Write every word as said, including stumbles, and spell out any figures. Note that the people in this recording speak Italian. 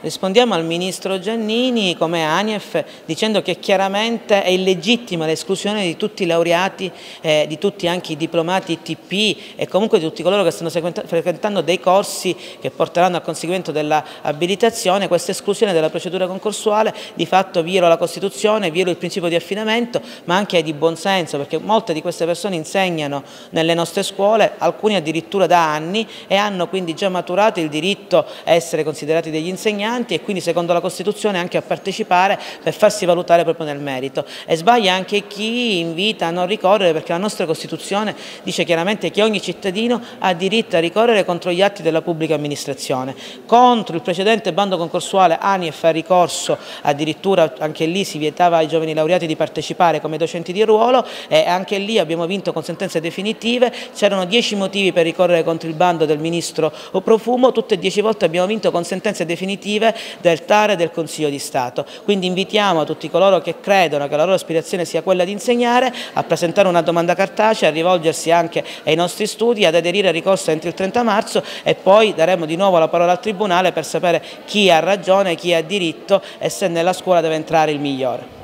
Rispondiamo al Ministro Giannini come ANIEF dicendo che chiaramente è illegittima l'esclusione di tutti i laureati, eh, di tutti anche i diplomati I T P e comunque di tutti coloro che stanno frequentando dei corsi che porteranno al conseguimento dell'abilitazione. Questa esclusione della procedura concorsuale di fatto viola la Costituzione, viola il principio di affidamento, ma anche di buonsenso, perché molte di queste persone insegnano nelle nostre scuole, alcuni addirittura da anni, e hanno quindi già maturato il diritto a essere considerati degli insegnanti e quindi secondo la Costituzione anche a partecipare per farsi valutare proprio nel merito. E sbaglia anche chi invita a non ricorrere, perché la nostra Costituzione dice chiaramente che ogni cittadino ha diritto a ricorrere contro gli atti della pubblica amministrazione. Contro il precedente bando concorsuale ANIEF ha ricorso, addirittura anche lì si vietava ai giovani laureati di partecipare come docenti di ruolo e anche lì abbiamo vinto con sentenze definitive. C'erano dieci motivi per ricorrere contro il bando del ministro Profumo, tutte e dieci volte abbiamo vinto con sentenze definitive del T A R e del Consiglio di Stato. Quindi invitiamo tutti coloro che credono che la loro aspirazione sia quella di insegnare a presentare una domanda cartacea, a rivolgersi anche ai nostri studi, ad aderire al ricorso entro il trenta marzo e poi daremo di nuovo la parola al Tribunale per sapere chi ha ragione, chi ha diritto e se nella scuola deve entrare il migliore.